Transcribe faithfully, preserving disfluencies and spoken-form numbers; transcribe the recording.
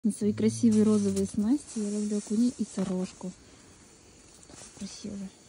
На свои красивые розовые снасти я ловлю окуней и сорожку. Красиво.